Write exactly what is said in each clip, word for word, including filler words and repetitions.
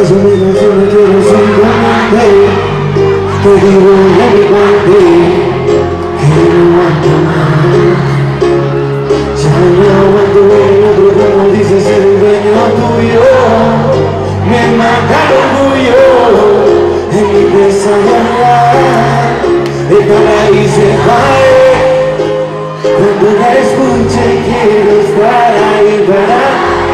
Más o menos yo me quiero simplemente. Te digo ya me conté que no aguanto más. Ya no aguanto ver el otro como dice ser el dueño tuyo. Me mata el orgullo en mi pesadilla. El paraíso se cae cuando la escuche quiero estar ahí para.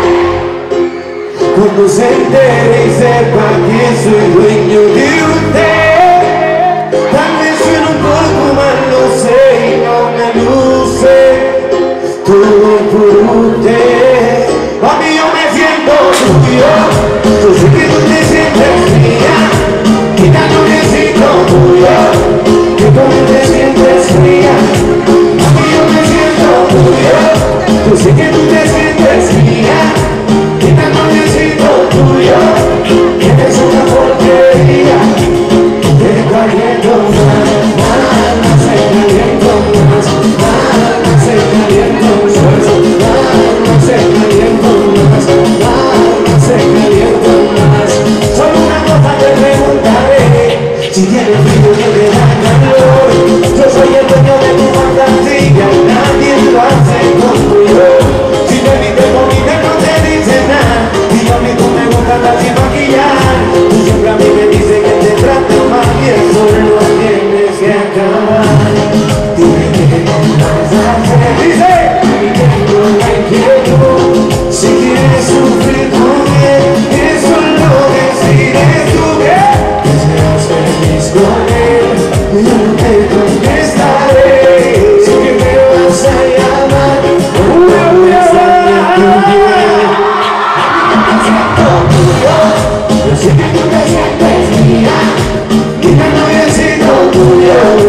Cuando se entere y sepa que soy dueño de usted. Tal vez suene un poco mal, lo sé y no me luce. Todo por usted. Mami, yo me siento tuyo. Yo sé que tú te sientes mía. Que ya no necesito tuyo. Que tú te sientes mía. Mami, yo me siento tuyo. Yo sé que tú te sientes mía. Que ya no necesito tuyo. Que eres una porquería. Te caliento más, más, más, te caliento más, más, más, te caliento más, más, más, te caliento más, más, más, te caliento más. Solo una cosa te preguntaré, si tienes frío yo te da calor. Yo soy el dueño de tu fantasía y nadie lo hace como yo. Si te viste bonita no te dice nada, y a mí tú me gusta andar sin maquillar. Tú siempre a mí me dices que te trato mal y eso lo tienes que acabar. Dime qué vas a hacer, dice, y tengo la inquietud. Si quieres sufrir muy bien, eso lo decides tú bien. Que seas feliz con él, yo no te contestaré. Si que me vas a llamar, una vez a tu bien. Yo sé que tú te sientes mía, y ya no necesito tuyo.